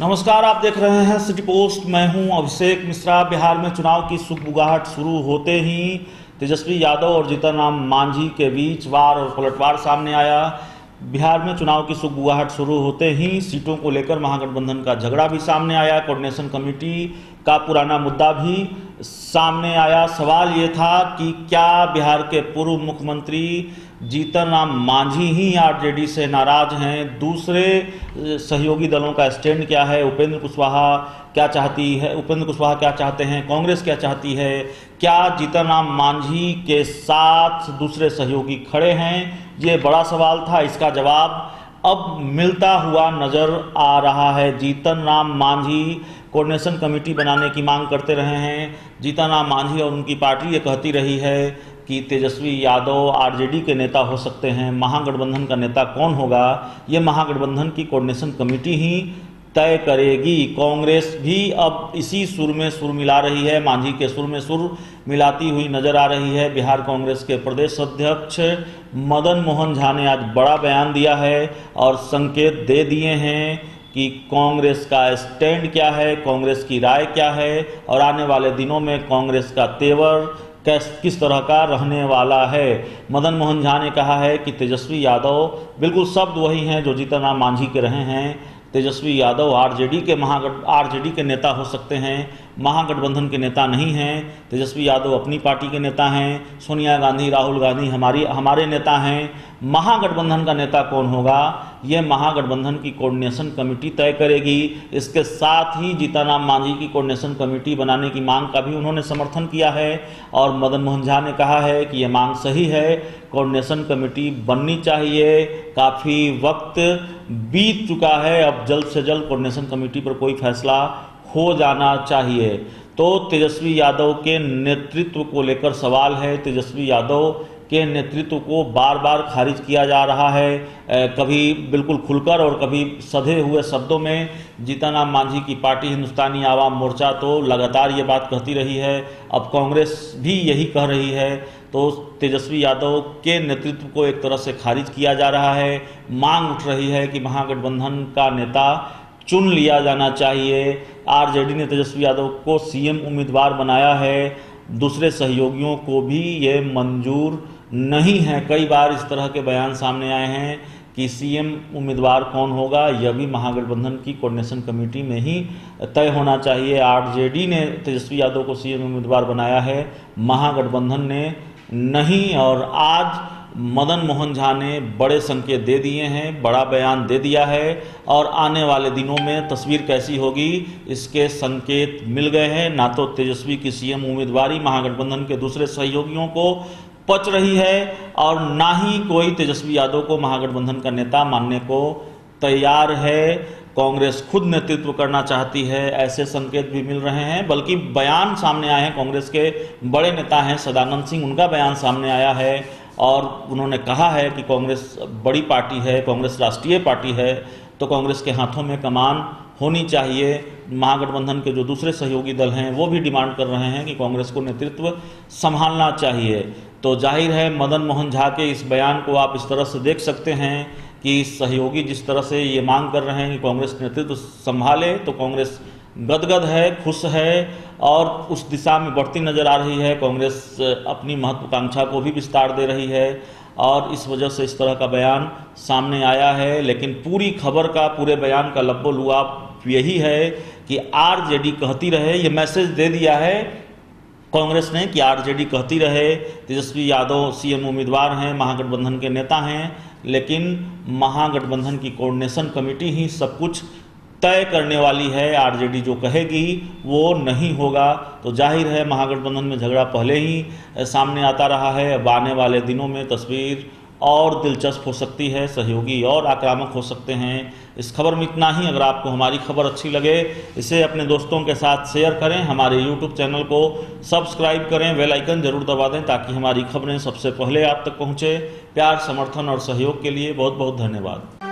नमस्कार, आप देख रहे हैं सिटी पोस्ट। मैं हूं अभिषेक मिश्रा। बिहार में चुनाव की सुगबुगाहट शुरू होते ही तेजस्वी यादव और जीतन राम मांझी के बीच वार और पलटवार सामने आया। बिहार में चुनाव की सुगबुगाहट शुरू होते ही सीटों को लेकर महागठबंधन का झगड़ा भी सामने आया। कोऑर्डिनेशन कमेटी का पुराना मुद्दा भी सामने आया। सवाल ये था कि क्या बिहार के पूर्व मुख्यमंत्री जीतन राम मांझी ही आरजेडी से नाराज हैं? दूसरे सहयोगी दलों का स्टैंड क्या है? उपेंद्र कुशवाहा क्या चाहते हैं? कांग्रेस क्या चाहती है? क्या जीतन राम मांझी के साथ दूसरे सहयोगी खड़े हैं? ये बड़ा सवाल था। इसका जवाब अब मिलता हुआ नजर आ रहा है। जीतन राम मांझी कोऑर्डिनेशन कमेटी बनाने की मांग करते रहे हैं। जीतन राम मांझी और उनकी पार्टी ये कहती रही है कि तेजस्वी यादव आरजेडी के नेता हो सकते हैं। महागठबंधन का नेता कौन होगा, ये महागठबंधन की कोऑर्डिनेशन कमेटी ही तय करेगी। कांग्रेस भी अब इसी सुर में सुर मिला रही है, मांझी के सुर में सुर मिलाती हुई नजर आ रही है। बिहार कांग्रेस के प्रदेश अध्यक्ष मदन मोहन झा ने आज बड़ा बयान दिया है और संकेत दे दिए हैं कि कांग्रेस का स्टैंड क्या है, कांग्रेस की राय क्या है और आने वाले दिनों में कांग्रेस का तेवर किस तरह का रहने वाला है। मदन मोहन झा ने कहा है कि तेजस्वी यादव, बिल्कुल शब्द वही हैं जो जीतन राम मांझी के रहे हैं, तेजस्वी यादव आरजेडी के नेता हो सकते हैं, महागठबंधन के नेता नहीं हैं। तेजस्वी यादव अपनी पार्टी के नेता हैं, सोनिया गांधी, राहुल गांधी हमारे नेता हैं। महागठबंधन का नेता कौन होगा, ये महागठबंधन की कोऑर्डिनेशन कमेटी तय करेगी। इसके साथ ही जीतन राम मांझी की कोऑर्डिनेशन कमेटी बनाने की मांग का भी उन्होंने समर्थन किया है और मदन मोहन झा ने कहा है कि यह मांग सही है, कोऑर्डिनेशन कमेटी बननी चाहिए। काफ़ी वक्त बीत चुका है, अब जल्द से जल्द कोऑर्डिनेशन कमेटी पर कोई फैसला हो जाना चाहिए। तो तेजस्वी यादव के नेतृत्व को लेकर सवाल है। तेजस्वी यादव के नेतृत्व को बार बार खारिज किया जा रहा है, कभी बिल्कुल खुलकर और कभी सधे हुए शब्दों में। जीतन राम मांझी की पार्टी हिंदुस्तानी आवाम मोर्चा तो लगातार ये बात कहती रही है, अब कांग्रेस भी यही कह रही है। तो तेजस्वी यादव के नेतृत्व को एक तरह से खारिज किया जा रहा है। मांग उठ रही है कि महागठबंधन का नेता चुन लिया जाना चाहिए। आरजेडी ने तेजस्वी यादव को सीएम उम्मीदवार बनाया है, दूसरे सहयोगियों को भी ये मंजूर नहीं है। कई बार इस तरह के बयान सामने आए हैं कि सीएम उम्मीदवार कौन होगा, यह भी महागठबंधन की कोऑर्डिनेशन कमेटी में ही तय होना चाहिए। आरजेडी ने तेजस्वी यादव को सीएम उम्मीदवार बनाया है, महागठबंधन ने नहीं। और आज मदन मोहन झा ने बड़े संकेत दे दिए हैं, बड़ा बयान दे दिया है और आने वाले दिनों में तस्वीर कैसी होगी इसके संकेत मिल गए हैं। ना तो तेजस्वी की सीएम उम्मीदवारी महागठबंधन के दूसरे सहयोगियों को पच रही है और ना ही कोई तेजस्वी यादव को महागठबंधन का नेता मानने को तैयार है। कांग्रेस खुद नेतृत्व करना चाहती है, ऐसे संकेत भी मिल रहे हैं। बल्कि बयान सामने आए हैं, कांग्रेस के बड़े नेता हैं सदानंद सिंह, उनका बयान सामने आया है और उन्होंने कहा है कि कांग्रेस बड़ी पार्टी है, कांग्रेस राष्ट्रीय पार्टी है, तो कांग्रेस के हाथों में कमान होनी चाहिए। महागठबंधन के जो दूसरे सहयोगी दल हैं वो भी डिमांड कर रहे हैं कि कांग्रेस को नेतृत्व संभालना चाहिए। तो जाहिर है मदन मोहन झा के इस बयान को आप इस तरह से देख सकते हैं कि सहयोगी जिस तरह से ये मांग कर रहे हैं कि कांग्रेस नेतृत्व संभाले, तो कांग्रेस गदगद है, खुश है और उस दिशा में बढ़ती नजर आ रही है। कांग्रेस अपनी महत्वाकांक्षा को भी विस्तार दे रही है और इस वजह से इस तरह का बयान सामने आया है। लेकिन पूरी खबर का, पूरे बयान का लब्बो-लुआब यही है कि आरजेडी कहती रहे, ये मैसेज दे दिया है कांग्रेस ने कि आरजेडी कहती रहे तेजस्वी यादव सीएम उम्मीदवार हैं, महागठबंधन के नेता हैं, लेकिन महागठबंधन की कोऑर्डिनेशन कमेटी ही सब कुछ तय करने वाली है। आरजेडी जो कहेगी वो नहीं होगा। तो जाहिर है महागठबंधन में झगड़ा पहले ही सामने आता रहा है, अब आने वाले दिनों में तस्वीर और दिलचस्प हो सकती है, सहयोगी और आक्रामक हो सकते हैं। इस खबर में इतना ही। अगर आपको हमारी खबर अच्छी लगे इसे अपने दोस्तों के साथ शेयर करें, हमारे यूट्यूब चैनल को सब्सक्राइब करें, बेल आइकन जरूर दबा दें ताकि हमारी खबरें सबसे पहले आप तक पहुँचे। प्यार, समर्थन और सहयोग के लिए बहुत बहुत धन्यवाद।